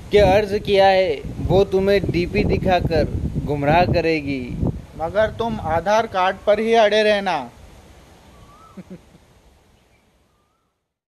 के अर्ज किया है वो तुम्हें डीपी दिखाकर गुमराह करेगी। मगर तुम आधार कार्ड पर ही अड़े रहना।